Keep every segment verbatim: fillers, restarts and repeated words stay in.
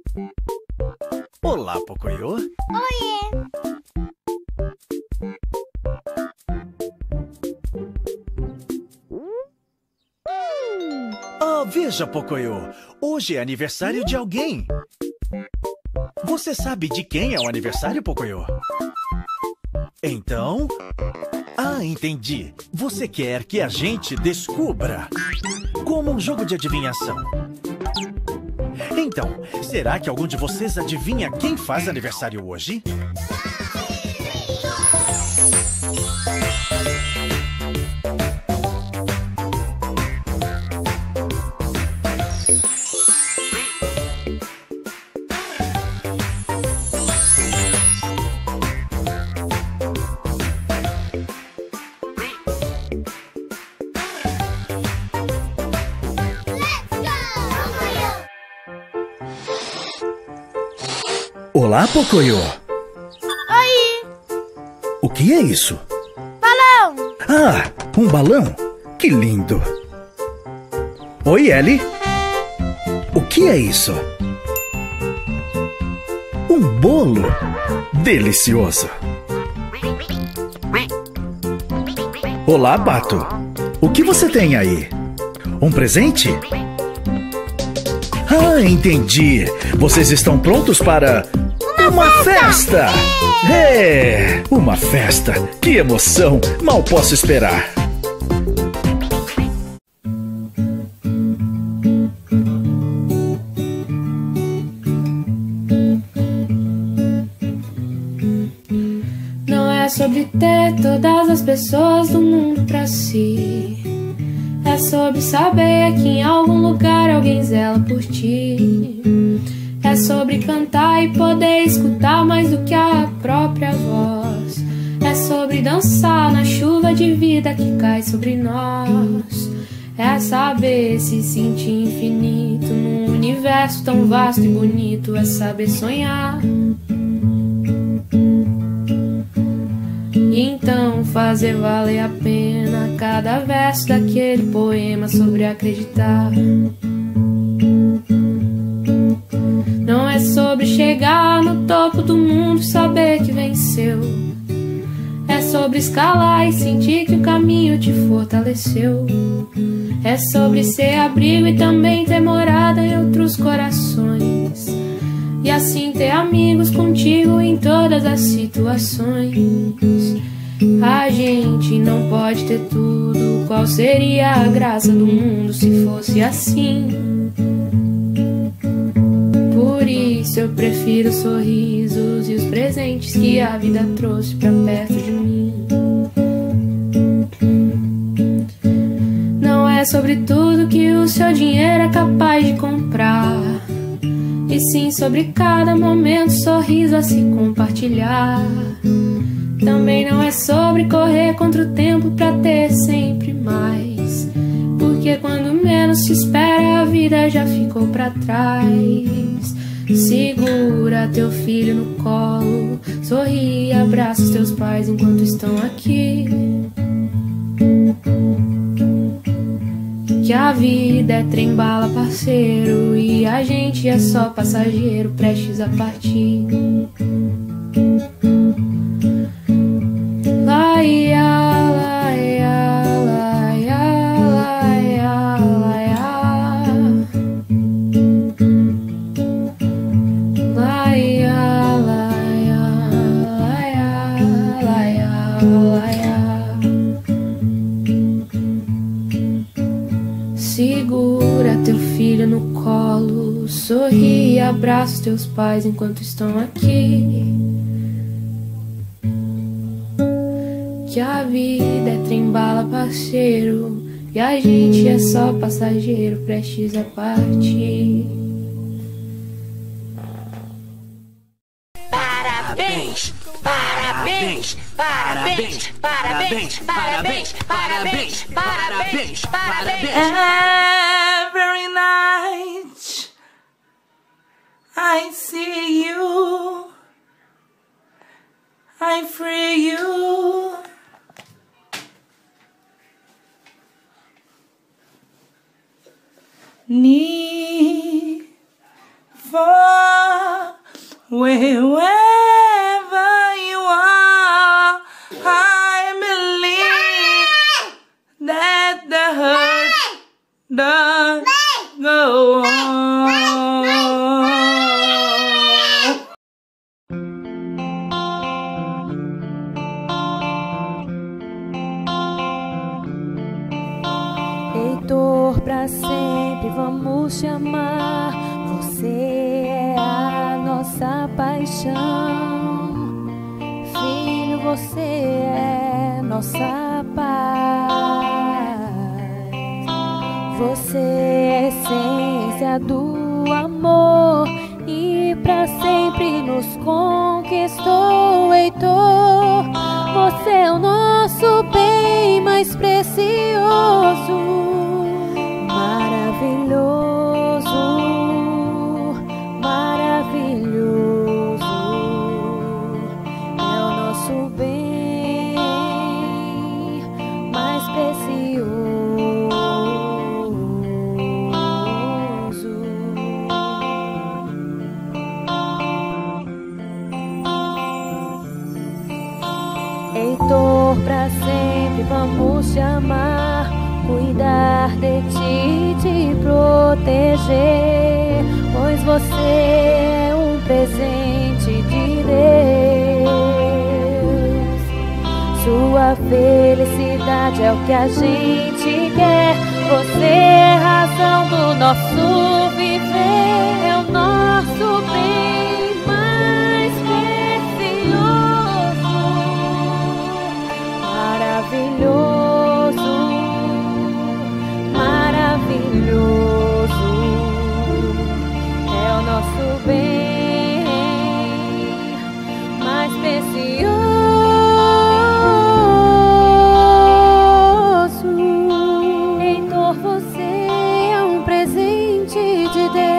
Olá, Pocoyo. Oiê! Ah, veja, Pocoyo. Hoje é aniversário de alguém. Você sabe de quem é o aniversário, Pocoyo? Então... Ah, entendi. Você quer que a gente descubra. Como um jogo de adivinhação. Então, será que algum de vocês adivinha quem faz aniversário hoje? Olá, Pocoyo. Oi! O que é isso? Balão! Ah, um balão? Que lindo. Oi, Ellie. O que é isso? Um bolo? Delicioso. Olá, Pato. O que você tem aí? Um presente? Ah, entendi. Vocês estão prontos para... Uma festa! É! Uma festa! Que emoção! Mal posso esperar! Não é sobre ter todas as pessoas do mundo pra si. É sobre saber que em algum lugar alguém zela por ti. É sobre cantar e poder escutar mais do que a própria voz. É sobre dançar na chuva de vida que cai sobre nós. É saber se sentir infinito num universo tão vasto e bonito. É saber sonhar e então fazer valer a pena cada verso daquele poema sobre acreditar. Não é sobre chegar no topo do mundo e saber que venceu. É sobre escalar e sentir que o caminho te fortaleceu. É sobre ser abrigo e também ter morada em outros corações. E assim ter amigos contigo em todas as situações. A gente não pode ter tudo. Qual seria a graça do mundo se fosse assim? Por isso eu prefiro os sorrisos e os presentes que a vida trouxe pra perto de mim. Não é sobre tudo que o seu dinheiro é capaz de comprar, e sim sobre cada momento, sorriso a se compartilhar. Também não é sobre correr contra o tempo pra ter sempre mais, porque quando menos se espera a vida já ficou pra trás. Segura teu filho no colo, sorri e abraça os teus pais enquanto estão aqui. Que a vida é trem-bala, parceiro, e a gente é só passageiro prestes a partir. Laia, laia, laia, laia, laia. Laia, laia, laia, laia, laia. Segura teu filho no colo, sorri e abraça os teus pais enquanto estão aqui. Que a vida é trem-bala, parceiro, e a gente é só passageiro prestes a partir. Parabéns, parabéns, parabéns, parabéns, parabéns, parabéns, parabéns, parabéns. Every night I see you, I free you. Need for Wherever you are, I believe that the hurt does go on. Heitor, pra sempre vamos te amar. Você é a nossa paixão. Filho, você é nossa paz. Você é a essência do amor e pra sempre nos conquistou, Heitor. Você é o nosso bem mais precioso, maravilhoso, maravilhoso. É o nosso bem mais precioso. Heitor, pra sempre vamos te amar, cuidar de ti, te proteger, pois você é um presente de Deus. Sua felicidade é o que a gente quer. Você é a razão do nosso viver, é o nosso bem mais precioso, maravilhoso, maravilhoso. É o nosso bem mais precioso. Heitor, você é um presente de Deus.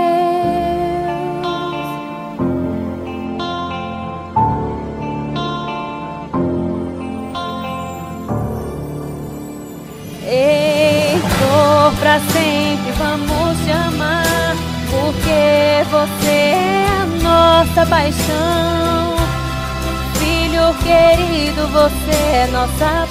Heitor, pra sempre vamos te amar, porque você é a nossa paixão. Filho querido, você é nossa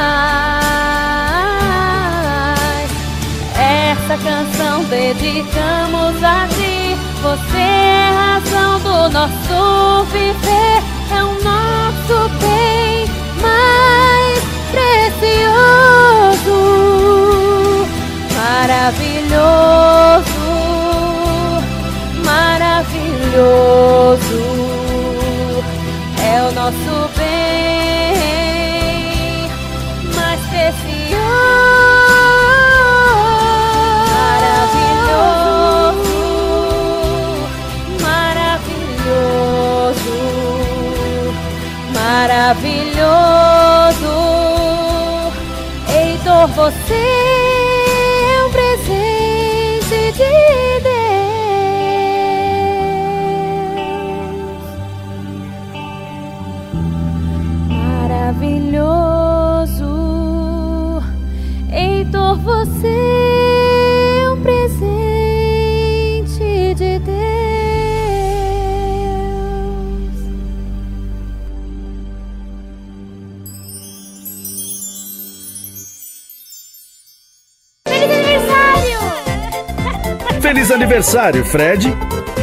paz. Essa canção dedicamos a ti. Você é a razão do nosso viver, é o nosso bem mais precioso, maravilhoso, maravilhoso. É o nosso bem mais precioso, maravilhoso, maravilhoso, maravilhoso. Heitor, você é um presente de maravilhoso. Heitor, você é um presente de Deus. Feliz aniversário! Feliz aniversário, Fred.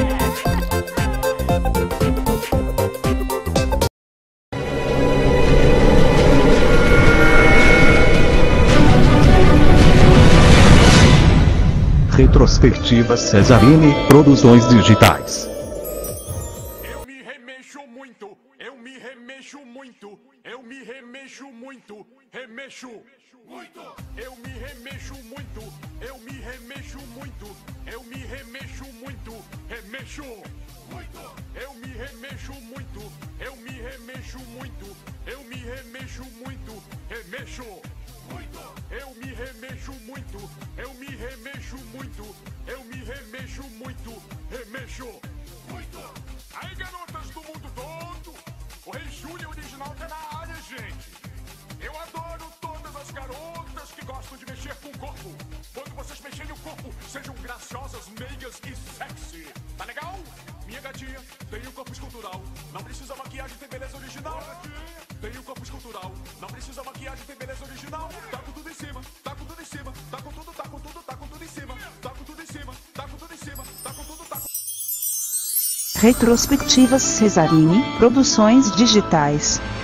Retrospectiva Cesarini Produções Digitais. Eu me remexo muito, eu me remexo muito, eu me remexo muito, remexo muito. Eu me remexo muito, eu me remexo muito, eu me remexo muito, remexo muito. Eu me remexo muito, eu me remexo muito, eu me remexo muito, remexo muito. Eu me remexo muito, eu me remexo muito, eu me remexo muito, remexo muito. Aí, garotas do mundo todo, o Rei Júlio original tá na área, gente. Eu adoro todas as garotas que gostam de mexer com o corpo. Quando vocês mexerem o corpo, sejam graciosas, meigas e sexy. Tá legal? Minha gatinha tem um corpo escultural. Retrospectivas Cesarini Produções Digitais.